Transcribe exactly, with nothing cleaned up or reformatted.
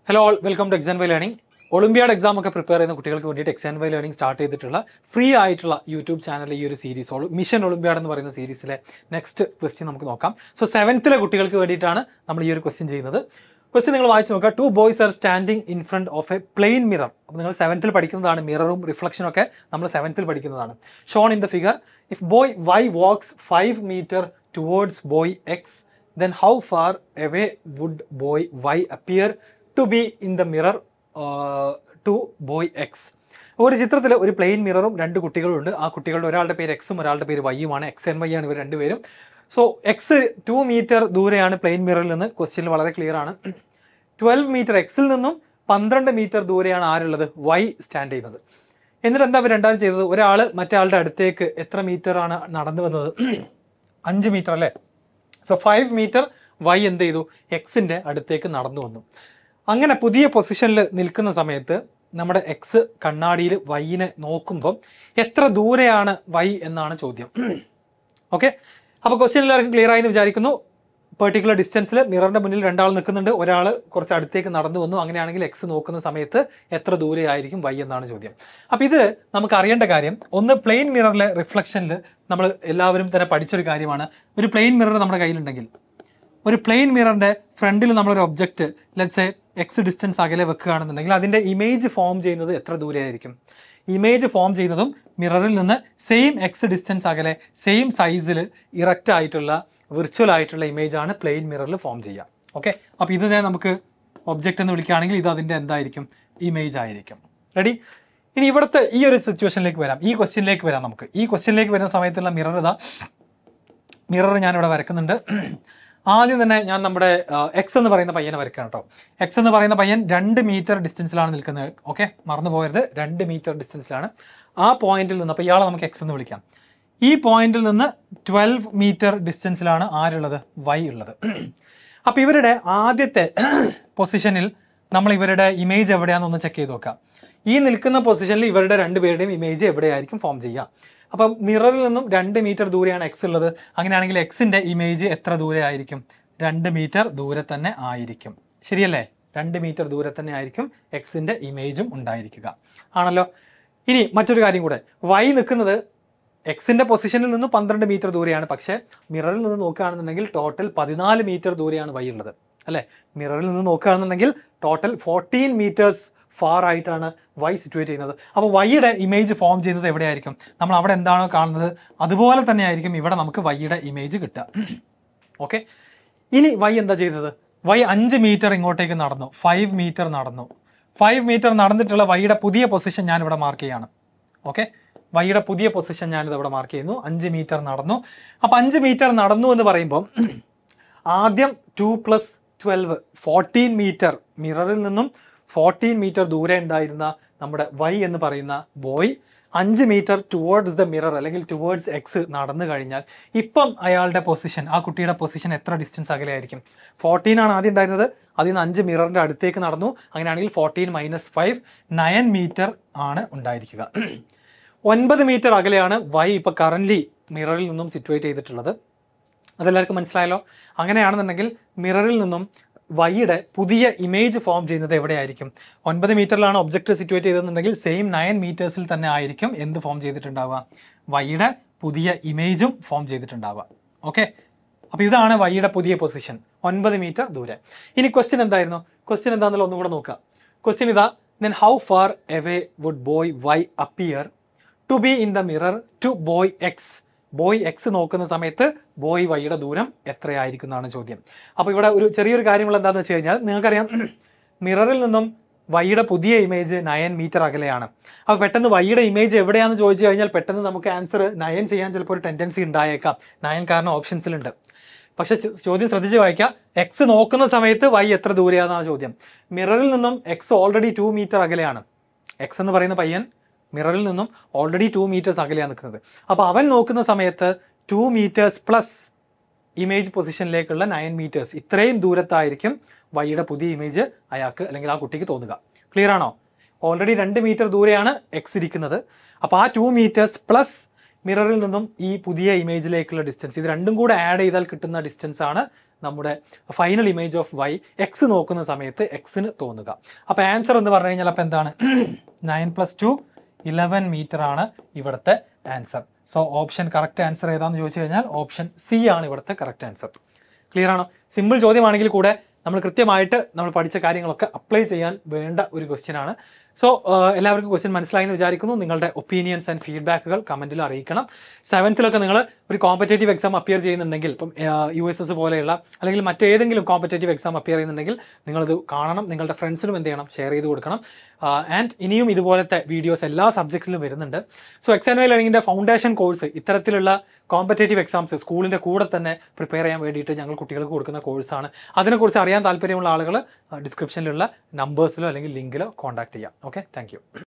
Hello all, welcome to XandY Learning. Olympiad exam ഒക്കെ prepare ചെയ്യുന്ന കുട്ടികൾക്ക് വേണ്ടിയിട്ട് XandY Learning സ്റ്റാർട്ട് ചെയ്തിട്ടുള്ള ഫ്രീ ആയിട്ടുള്ള യൂട്യൂബ് ചാനലിൽ ഈ ഒരു സീരീസ് മിഷൻ ഒളിമ്പ്യാഡ് എന്ന് പറയുന്ന സീരീസിലെ നെക്സ്റ്റ് ക്വസ്റ്റ്യൻ നമുക്ക് നോക്കാം. സോ സെവൻത്തിലെ കുട്ടികൾക്ക് വേണ്ടിയിട്ടാണ് നമ്മൾ ഈ ഒരു ക്വസ്റ്റ്യൻ ചെയ്യുന്നത്. ക്വസ്റ്റ്യൻ നിങ്ങൾ വായിച്ച് നോക്കുക. Two boys are standing in front of a plane mirror. അപ്പോൾ നിങ്ങൾ സെവൻത്തിൽ പഠിക്കുന്നതാണ്, മിററും റിഫ്ലക്ഷനും ഒക്കെ നമ്മൾ സെവൻത്തിൽ പഠിക്കുന്നതാണ്. Shown in the figure, if boy Y walks five metre towards boy X, then how far away would boy y appear to be in the mirror uh, to boy x? ഒരു ചിത്രത്തിൽ ഒരു പ്ലെയിൻ മിററും രണ്ട് കുട്ടികളുണ്ട്. ആ കുട്ടികളുടെ ഒരാളുടെ പേര് എക്സും ഒരാളുടെ പേര് വൈയുമാണ്. എക്സ് ആൻഡ് വൈ ആണ് ഇവർ രണ്ടുപേരും. സോ എക്സ് ടു മീറ്റർ ദൂരെയാണ് പ്ലെയിൻ മിററിൽ നിന്ന്. ക്വസ്റ്റ്യൻ വളരെ ക്ലിയർ ആണ്. ട്വൽവ് മീറ്റർ എക്സിൽ നിന്നും പന്ത്രണ്ട് മീറ്റർ ദൂരെയാണ് ആരുള്ളത്? വൈ സ്റ്റാൻഡ് ചെയ്യുന്നത്. എന്നിട്ട് എന്താ അവർ രണ്ടാളും ചെയ്തത്? ഒരാൾ മറ്റേ ആളുടെ അടുത്തേക്ക് എത്ര മീറ്റർ ആണ് നടന്നു വന്നത്? അഞ്ച് മീറ്റർ അല്ലേ? സോ ഫൈവ് മീറ്റർ വൈ എന്ത് ചെയ്തു? എക്സിൻ്റെ അടുത്തേക്ക് നടന്നു വന്നു. അങ്ങനെ പുതിയ പൊസിഷനിൽ നിൽക്കുന്ന സമയത്ത് നമ്മുടെ എക്സ് കണ്ണാടിയിൽ വൈനെ നോക്കുമ്പോൾ എത്ര ദൂരെയാണ് വൈ എന്നാണ് ചോദ്യം. ഓക്കെ, അപ്പോൾ ക്വസ്റ്റ്യൻ എല്ലാവർക്കും ക്ലിയർ ആയി എന്ന് വിചാരിക്കുന്നു. പെർട്ടിക്കുലർ ഡിസ്റ്റൻസിൽ മിററിൻ്റെ മുന്നിൽ രണ്ടാൾ നിൽക്കുന്നുണ്ട്, ഒരാൾ കുറച്ച് അടുത്തേക്ക് നടന്നു വന്നു. അങ്ങനെയാണെങ്കിൽ എക്സ് നോക്കുന്ന സമയത്ത് എത്ര ദൂരെയായിരിക്കും വൈ എന്നാണ് ചോദ്യം. അപ്പോൾ ഇത് നമുക്ക് അറിയേണ്ട കാര്യം, ഒന്ന് പ്ലെയിൻ മിററിലെ റിഫ്ലക്ഷനിൽ നമ്മൾ എല്ലാവരും തന്നെ പഠിച്ചൊരു കാര്യമാണ്. ഒരു പ്ലെയിൻ മിറർ നമ്മുടെ കയ്യിലുണ്ടെങ്കിൽ, ഒരു പ്ലെയിൻ മിററിൻ്റെ ഫ്രണ്ടിൽ നമ്മളൊരു object let's a X distance അകലെ വെക്കുകയാണെന്നുണ്ടെങ്കിൽ അതിൻ്റെ ഇമേജ് ഫോം ചെയ്യുന്നത് എത്ര ദൂരെയായിരിക്കും? ഇമേജ് ഫോം ചെയ്യുന്നതും മിററിൽ നിന്ന് സെയിം എക്സ് ഡിസ്റ്റൻസ് അകലെ സെയിം സൈസിൽ ഇറക്റ്റ് ആയിട്ടുള്ള വിർച്വൽ ആയിട്ടുള്ള ഇമേജ് ആണ് പ്ലെയിൻ മിററിൽ ഫോം ചെയ്യുക. ഓക്കെ, അപ്പോൾ ഇതിനെ നമുക്ക് ഒബ്ജക്റ്റ് എന്ന് വിളിക്കുകയാണെങ്കിൽ ഇത് അതിൻ്റെ എന്തായിരിക്കും? ഇമേജ് ആയിരിക്കും. റെഡി? ഇനി ഇവിടുത്തെ ഈ ഒരു സിറ്റുവേഷനിലേക്ക് വരാം, ഈ ക്വസ്റ്റ്യനിലേക്ക് വരാം. നമുക്ക് ഈ ക്വസ്റ്റ്യനിലേക്ക് വരുന്ന സമയത്തുള്ള മിറർ ഇതാ, മിറർ ഞാനിവിടെ വരക്കുന്നുണ്ട്. ആദ്യം തന്നെ ഞാൻ നമ്മുടെ എക്സ് എന്ന് പറയുന്ന പയ്യനെ വരയ്ക്കണം കേട്ടോ. എക്സ് എന്ന് പറയുന്ന പയ്യൻ രണ്ട് മീറ്റർ ഡിസ്റ്റൻസിലാണ് നിൽക്കുന്നത്. ഓക്കെ, മറന്നു പോകരുത്, രണ്ട് മീറ്റർ ഡിസ്റ്റൻസിലാണ്. ആ പോയിന്റിൽ നിന്ന്, അപ്പോൾ ഇയാളെ നമുക്ക് എക്സ് എന്ന് വിളിക്കാം. ഈ പോയിന്റിൽ നിന്ന് ട്വൽവ് മീറ്റർ ഡിസ്റ്റൻസിലാണ് ആരുള്ളത്? വൈ ഉള്ളത്. അപ്പോൾ ഇവരുടെ ആദ്യത്തെ പൊസിഷനിൽ നമ്മൾ ഇവരുടെ ഇമേജ് എവിടെയാണെന്നൊന്ന് ചെക്ക് ചെയ്ത് നോക്കാം. ഈ നിൽക്കുന്ന പൊസിഷനിൽ ഇവരുടെ രണ്ടുപേരുടെയും ഇമേജ് എവിടെയായിരിക്കും ഫോം ചെയ്യുക? അപ്പം മിററിൽ നിന്നും രണ്ട് മീറ്റർ ദൂരെയാണ് എക്സ് ഉള്ളത്. അങ്ങനെയാണെങ്കിൽ എക്സിൻ്റെ ഇമേജ് എത്ര ദൂരെ ആയിരിക്കും? രണ്ട് മീറ്റർ ദൂരെ തന്നെ ആയിരിക്കും. ശരിയല്ലേ? രണ്ട് മീറ്റർ ദൂരെ തന്നെ ആയിരിക്കും എക്സിൻ്റെ ഇമേജും ഉണ്ടായിരിക്കുക. ആണല്ലോ. ഇനി മറ്റൊരു കാര്യം കൂടെ, വൈ നിൽക്കുന്നത് എക്സിൻ്റെ പൊസിഷനിൽ നിന്ന് പന്ത്രണ്ട് മീറ്റർ ദൂരെയാണ്. പക്ഷേ മിററിൽ നിന്ന് നോക്കുകയാണെന്നുണ്ടെങ്കിൽ ടോട്ടൽ പതിനാല് മീറ്റർ ദൂരെയാണ് വൈ ഉള്ളത് അല്ലേ? മിററിൽ നിന്ന് നോക്കുകയാണെന്നുണ്ടെങ്കിൽ ടോട്ടൽ ഫോർട്ടീൻ മീറ്റേഴ്സ് ഫാർ ആയിട്ടാണ് വൈ സിറ്റുവേറ്റ് ചെയ്യുന്നത്. അപ്പോൾ വൈയുടെ ഇമേജ് ഫോം ചെയ്യുന്നത് എവിടെയായിരിക്കും? നമ്മൾ അവിടെ എന്താണോ കാണുന്നത് അതുപോലെ തന്നെ ആയിരിക്കും ഇവിടെ നമുക്ക് വൈയുടെ ഇമേജ് കിട്ടുക. ഓക്കെ, ഇനി വൈ എന്താ ചെയ്തത്? വൈ അഞ്ച് മീറ്റർ ഇങ്ങോട്ടേക്ക് നടന്നു, ഫൈവ് മീറ്റർ നടന്നു. ഫൈവ് മീറ്റർ നടന്നിട്ടുള്ള വൈയുടെ പുതിയ പൊസിഷൻ ഞാനിവിടെ മാർക്ക് ചെയ്യാണ്. ഓക്കെ, വൈയുടെ പുതിയ പൊസിഷൻ ഞാനിത് ഇവിടെ മാർക്ക് ചെയ്യുന്നു. അഞ്ച് മീറ്റർ നടന്നു. അപ്പോൾ അഞ്ച് മീറ്റർ നടന്നു എന്ന് പറയുമ്പോൾ ആദ്യം two plus twelve fourteen metre, മിററിൽ നിന്നും ഫോർട്ടീൻ മീറ്റർ ദൂരെ ഉണ്ടായിരുന്ന നമ്മുടെ വൈ എന്ന് പറയുന്ന ബോയ് അഞ്ച് മീറ്റർ ടുവേർഡ്സ് ദ മിറർ അല്ലെങ്കിൽ ടുവേർഡ്സ് എക്സ് നടന്നു കഴിഞ്ഞാൽ ഇപ്പം അയാളുടെ പൊസിഷൻ, ആ കുട്ടിയുടെ പൊസിഷൻ എത്ര ഡിസ്റ്റൻസ് അകലെയായിരിക്കും? ഫോർട്ടീൻ ആണ് ആദ്യം ഉണ്ടായിരുന്നത്, അതിൽ നിന്ന് അഞ്ച് മിററിൻ്റെ അടുത്തേക്ക് നടന്നു. അങ്ങനെയാണെങ്കിൽ fourteen minus five nine metre ആണ് ഉണ്ടായിരിക്കുക. ഒൻപത് മീറ്റർ അകലെയാണ് വൈ ഇപ്പോൾ കറൻ്റ്ലി മിററിൽ നിന്നും സിറ്റുവേറ്റ് ചെയ്തിട്ടുള്ളത്. അതെല്ലാവർക്കും മനസ്സിലായല്ലോ. അങ്ങനെയാണെന്നുണ്ടെങ്കിൽ മിററിൽ നിന്നും വൈയുടെ പുതിയ ഇമേജ് ഫോം ചെയ്യുന്നത് എവിടെയായിരിക്കും? ഒൻപത് മീറ്ററിലാണ് ഒബ്ജക്റ്റ് സിറ്റുവേറ്റ് ചെയ്തെന്നുണ്ടെങ്കിൽ സെയിം നയൻ മീറ്റേഴ്സിൽ തന്നെ ആയിരിക്കും എന്ത് ഫോം ചെയ്തിട്ടുണ്ടാവുക? വൈയുടെ പുതിയ ഇമേജും ഫോം ചെയ്തിട്ടുണ്ടാവുക. ഓക്കെ, അപ്പോൾ ഇതാണ് വൈയുടെ പുതിയ പൊസിഷൻ, ഒൻപത് മീറ്റർ ദൂരെ. ഇനി ക്വസ്റ്റ്യൻ എന്തായിരുന്നു? ക്വസ്റ്റ്യൻ എന്താണെന്നുള്ള ഒന്നും കൂടെ നോക്കുക. ക്വസ്റ്റ്യൻ ഇതാ, then how far away would boy y appear to be in the mirror to boy x? Boy X നോക്കുന്ന സമയത്ത് ബോയ് വൈയുടെ ദൂരം എത്രയായിരിക്കും എന്നാണ് ചോദ്യം. അപ്പോൾ ഇവിടെ ഒരു ചെറിയൊരു കാര്യങ്ങൾ എന്താണെന്ന് വെച്ച് കഴിഞ്ഞാൽ, നിങ്ങൾക്കറിയാം മിററിൽ നിന്നും വൈയുടെ പുതിയ ഇമേജ് നയൻ മീറ്റർ അകലെയാണ്. അപ്പോൾ പെട്ടെന്ന് വൈയുടെ ഇമേജ് എവിടെയാണെന്ന് ചോദിച്ചു കഴിഞ്ഞാൽ പെട്ടെന്ന് നമുക്ക് ആൻസർ നയൻ ചെയ്യാൻ ചിലപ്പോൾ ഒരു ടെൻഡൻസി ഉണ്ടായേക്കാം. നയൻ കാരണം ഓപ്ഷൻസിലുണ്ട്. പക്ഷേ ചോദ്യം ശ്രദ്ധിച്ച് വായിക്കുക. എക്സ് നോക്കുന്ന സമയത്ത് വൈ എത്ര ദൂരെയാണെന്നാണ് ചോദ്യം. മിററിൽ നിന്നും എക്സ് ഓൾറെഡി ടു മീറ്റർ അകലെയാണ്. എക്സ് എന്ന് പറയുന്ന പയ്യൻ മിററിൽ നിന്നും ഓൾറെഡി ടു മീറ്റേഴ്സ് അകലെയാണ് നിൽക്കുന്നത്. അപ്പോൾ അവൻ നോക്കുന്ന സമയത്ത് ടു മീറ്റേഴ്സ് പ്ലസ് ഇമേജ് പൊസിഷനിലേക്കുള്ള നയൻ മീറ്റേഴ്സ്, ഇത്രയും ദൂരത്തായിരിക്കും വൈയുടെ പുതിയ ഇമേജ് അയാൾക്ക് അല്ലെങ്കിൽ ആ കുട്ടിക്ക് തോന്നുക. ക്ലിയർ ആണോ? ഓൾറെഡി രണ്ട് മീറ്റർ ദൂരെയാണ് എക്സ് ഇരിക്കുന്നത്. അപ്പോൾ ആ ടു മീറ്റേഴ്സ് പ്ലസ് മിററിൽ നിന്നും ഈ പുതിയ ഇമേജിലേക്കുള്ള ഡിസ്റ്റൻസ്, ഇത് രണ്ടും കൂടെ ആഡ് ചെയ്താൽ കിട്ടുന്ന ഡിസ്റ്റൻസ് ആണ് നമ്മുടെ final image of Y X നോക്കുന്ന സമയത്ത് എക്സിന് തോന്നുക. അപ്പോൾ ആൻസർ എന്ന് പറഞ്ഞു കഴിഞ്ഞാൽ അപ്പോൾ എന്താണ് nine plus two eleven metre ആണ് ഇവിടുത്തെ answer. So option correct answer ഏതാണെന്ന് ചോദിച്ചു കഴിഞ്ഞാൽ ഓപ്ഷൻ സി ആണ് ഇവിടുത്തെ കറക്റ്റ് ആൻസർ. ക്ലിയർ ആണോ? സിമ്പിൾ ചോദ്യമാണെങ്കിൽ കൂടെ നമ്മൾ കൃത്യമായിട്ട് നമ്മൾ പഠിച്ച കാര്യങ്ങളൊക്കെ അപ്ലൈ ചെയ്യാൻ വേണ്ട ഒരു ക്വസ്റ്റ്യൻ ആണ്. സോ എല്ലാവർക്കും ക്വസ്റ്റ്യൻ മനസ്സിലായി എന്ന് വിചാരിക്കുന്നു. നിങ്ങളുടെ ഒപ്പീനിയൻസ് ആൻഡ് ഫീഡ്ബാക്കുകൾ കമൻറ്റിൽ അറിയിക്കണം. സെവൻത്തിലൊക്കെ നിങ്ങൾ ഒരു കോമ്പറ്റേറ്റീവ് എക്സാം അപ്പിയർ ചെയ്യുന്നുണ്ടെങ്കിൽ, ഇപ്പം യു എസ് എസ് പോലെയുള്ള അല്ലെങ്കിൽ മറ്റേതെങ്കിലും കോമ്പറ്റേറ്റീവ് എക്സാം അപ്പിയർ ചെയ്യുന്നുണ്ടെങ്കിൽ നിങ്ങളിത് കാണണം. നിങ്ങളുടെ ഫ്രണ്ട്സിനും എന്ത് ചെയ്യണം, ഷെയർ ചെയ്ത് കൊടുക്കണം. ആൻഡ് ഇനിയും ഇതുപോലത്തെ വീഡിയോസ് എല്ലാ സബ്ജക്റ്റിലും വരുന്നുണ്ട്. സോ XandY ലേണിങ്ങിൻ്റെ ഫൗണ്ടേഷൻ കോഴ്സ് ഇത്തരത്തിലുള്ള കോമ്പറ്റേറ്റീവ് എക്സാംസ് സ്കൂളിൻ്റെ കൂടെ തന്നെ പ്രിപ്പയർ ചെയ്യാൻ വേണ്ടിയിട്ട് ഞങ്ങൾ കുട്ടികൾക്ക് കൊടുക്കുന്ന കോഴ്സാണ്. അതിനെക്കുറിച്ച് അറിയാൻ താല്പര്യമുള്ള ആളുകൾ ഡിസ്ക്രിപ്ഷനിലുള്ള നമ്പേഴ്സിലോ അല്ലെങ്കിൽ ലിങ്കിലോ കോൺടാക്ട് ചെയ്യാം. Okay, thank U.